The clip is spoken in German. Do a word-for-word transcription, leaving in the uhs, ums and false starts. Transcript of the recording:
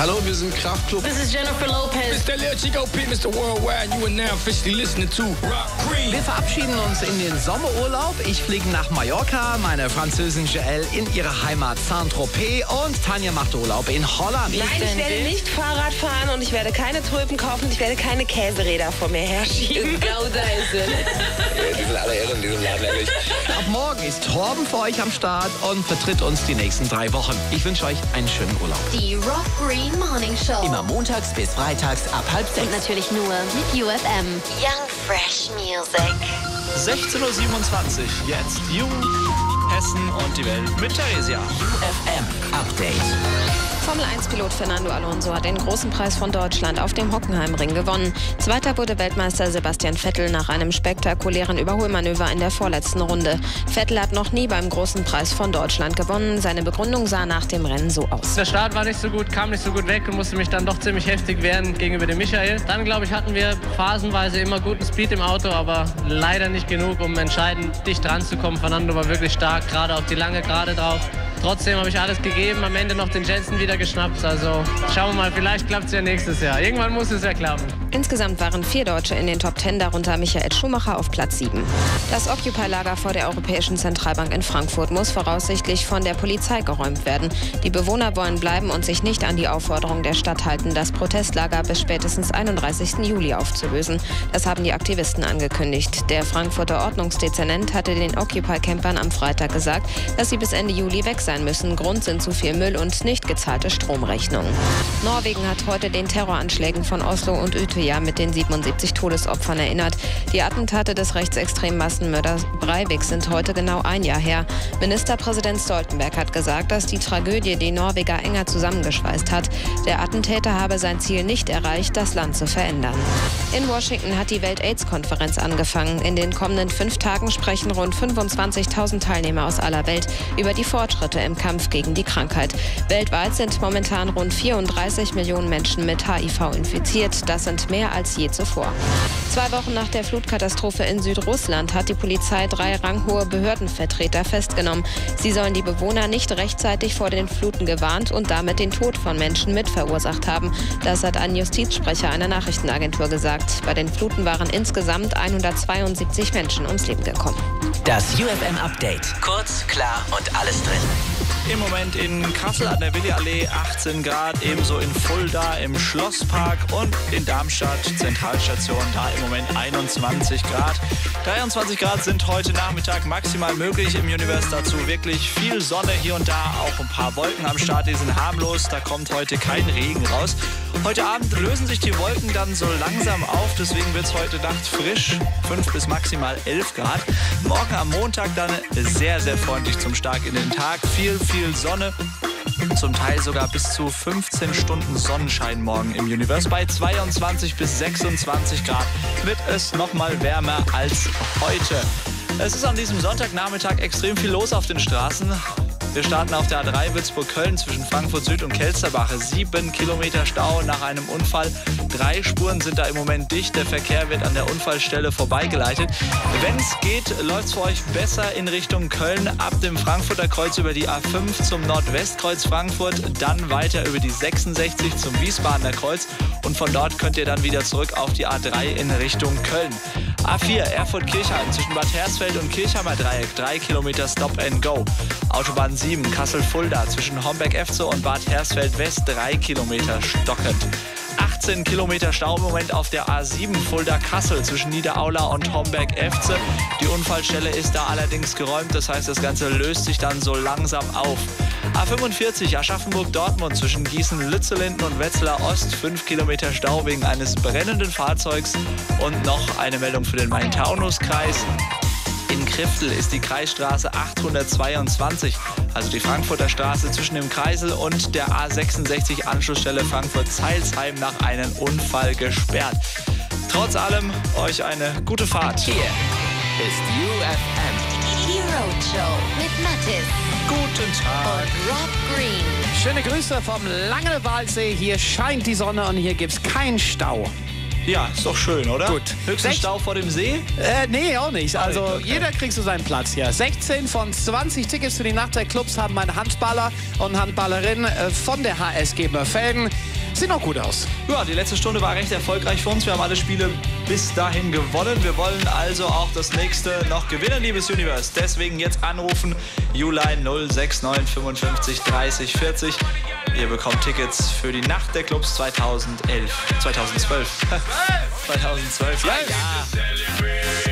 Hallo, wir sind Kraftklub. This is Jennifer Lopez. Mister Lil Chico P, Mister Worldwide. You are now officially listening to Rock Green. Wir verabschieden uns in den Sommerurlaub. Ich fliege nach Mallorca, meine Französin Joelle in ihre Heimat Saint-Tropez und Tanja macht Urlaub in Holland. Nein, ich werde nicht Fahrrad fahren und ich werde keine Tulpen kaufen und ich werde keine Käseräder vor mir herschieben. Gaudeisen. Die sind alle irre in diesem Laden, ehrlich. Ab morgen ist Torben für euch am Start und vertritt uns die nächsten drei Wochen. Ich wünsche euch einen schönen Urlaub. Die Rock Green Morning Show. Immer montags bis freitags ab halb sechs. Und natürlich nur mit U F M. Young Fresh Music. sechzehn Uhr siebenundzwanzig. Jetzt Jung, Hessen und die Welt mit Theresia. U F M Update. Formel eins Pilot Fernando Alonso hat den großen Preis von Deutschland auf dem Hockenheimring gewonnen. Zweiter wurde Weltmeister Sebastian Vettel nach einem spektakulären Überholmanöver in der vorletzten Runde. Vettel hat noch nie beim großen Preis von Deutschland gewonnen. Seine Begründung sah nach dem Rennen so aus. Der Start war nicht so gut, kam nicht so gut weg und musste mich dann doch ziemlich heftig wehren gegenüber dem Michael. Dann, glaube ich, hatten wir phasenweise immer guten Speed im Auto, aber leider nicht genug, um entscheidend dicht dran zu kommen. Fernando war wirklich stark, gerade auf die lange Gerade drauf. Trotzdem habe ich alles gegeben, am Ende noch den Jensen wieder geschnappt. Also schauen wir mal, vielleicht klappt es ja nächstes Jahr. Irgendwann muss es ja klappen. Insgesamt waren vier Deutsche in den Top Ten, darunter Michael Schumacher auf Platz sieben. Das Occupy-Lager vor der Europäischen Zentralbank in Frankfurt muss voraussichtlich von der Polizei geräumt werden. Die Bewohner wollen bleiben und sich nicht an die Aufforderung der Stadt halten, das Protestlager bis spätestens einunddreißigsten Juli aufzulösen. Das haben die Aktivisten angekündigt. Der Frankfurter Ordnungsdezernent hatte den Occupy-Campern am Freitag gesagt, dass sie bis Ende Juli weg sein müssen. Grund sind zu viel Müll und nicht gezahlte Stromrechnungen. Norwegen hat heute den Terroranschlägen von Oslo und Utøya mit den siebenundsiebzig Todesopfern erinnert. Die Attentate des rechtsextremen Massenmörders Breivik sind heute genau ein Jahr her. Ministerpräsident Stoltenberg hat gesagt, dass die Tragödie die Norweger enger zusammengeschweißt hat. Der Attentäter habe sein Ziel nicht erreicht, das Land zu verändern. In Washington hat die Welt-AIDS-Konferenz angefangen. In den kommenden fünf Tagen sprechen rund fünfundzwanzigtausend Teilnehmer aus aller Welt über die Fortschritte im Kampf gegen die Krankheit. Weltweit sind momentan rund vierunddreißig Millionen Menschen mit H I V infiziert. Das sind mehr als je zuvor. Zwei Wochen nach der Flutkatastrophe in Südrussland hat die Polizei drei ranghohe Behördenvertreter festgenommen. Sie sollen die Bewohner nicht rechtzeitig vor den Fluten gewarnt und damit den Tod von Menschen mit verursacht haben. Das hat ein Justizsprecher einer Nachrichtenagentur gesagt. Bei den Fluten waren insgesamt hundertzweiundsiebzig Menschen ums Leben gekommen. Das U F M Update. Kurz, klar und alles drin. Im Moment in Kassel an der Willi-Allee achtzehn Grad, ebenso in Fulda im Schlosspark und in Darmstadt Zentralstation, da im Moment einundzwanzig Grad. dreiundzwanzig Grad sind heute Nachmittag maximal möglich im Universe, dazu wirklich viel Sonne, hier und da auch ein paar Wolken am Start, die sind harmlos, da kommt heute kein Regen raus. Heute Abend lösen sich die Wolken dann so langsam auf, deswegen wird es heute Nacht frisch, fünf bis maximal elf Grad. Morgen am Montag dann sehr, sehr freundlich zum Start in den Tag, viel, viel Sonne. Zum Teil sogar bis zu fünfzehn Stunden Sonnenschein morgen im Universe. Bei zweiundzwanzig bis sechsundzwanzig Grad wird es noch mal wärmer als heute. Es ist an diesem Sonntagnachmittag extrem viel los auf den Straßen. Wir starten auf der A drei Würzburg-Köln zwischen Frankfurt Süd und Kelsterbache. Sieben Kilometer Stau nach einem Unfall. Drei Spuren sind da im Moment dicht. Der Verkehr wird an der Unfallstelle vorbeigeleitet. Wenn es geht, läuft es für euch besser in Richtung Köln. Ab dem Frankfurter Kreuz über die A fünf zum Nordwestkreuz Frankfurt. Dann weiter über die sechsundsechzig zum Wiesbadener Kreuz. Und von dort könnt ihr dann wieder zurück auf die A drei in Richtung Köln. A vier Erfurt-Kirchheim zwischen Bad Hersfeld und Kirchheimer Dreieck. Drei Kilometer Stop and Go. Autobahn sieben Kassel-Fulda zwischen Homberg-Efze und Bad Hersfeld-West. Drei Kilometer stockend. achtzehn Kilometer Stau im Moment auf der A sieben Fulda-Kassel zwischen Niederaula und Homberg-Efze. Die Unfallstelle ist da allerdings geräumt, das heißt, das Ganze löst sich dann so langsam auf. A fünfundvierzig Aschaffenburg-Dortmund zwischen Gießen-Lützelinden und Wetzlar Ost. fünf Kilometer Stau wegen eines brennenden Fahrzeugs. Und noch eine Meldung für den Main-Taunus-Kreis. In Kriftel ist die Kreisstraße achthundertzweiundzwanzig, also die Frankfurter Straße zwischen dem Kreisel und der A sechsundsechzig Anschlussstelle Frankfurt-Zeilsheim nach einem Unfall gesperrt. Trotz allem euch eine gute Fahrt. Hier ist U F M. Die Roadshow mit Mattis. Guten Tag. Und Rock Green. Schöne Grüße vom Langenwaldsee. Hier scheint die Sonne und hier gibt's keinen Stau. Ja, ist doch schön, oder? Gut. Höchsten Sech- Stau vor dem See? Äh, nee, auch nicht. Also okay. jeder kriegt so seinen Platz hier. sechzehn von zwanzig Tickets für die Nacht der Clubs haben meine Handballer und Handballerinnen äh, von der H S G Mörfelden. Sieht noch gut aus. Ja, die letzte Stunde war recht erfolgreich für uns. Wir haben alle Spiele bis dahin gewonnen. Wir wollen also auch das nächste noch gewinnen, liebes Universe. Deswegen jetzt anrufen. U-Line null sechs neun fünfundfünfzig dreißig vierzig. Ihr bekommt Tickets für die Nacht der Clubs zweitausendelf. zweitausendzwölf. zweitausendzwölf. Ja, ja.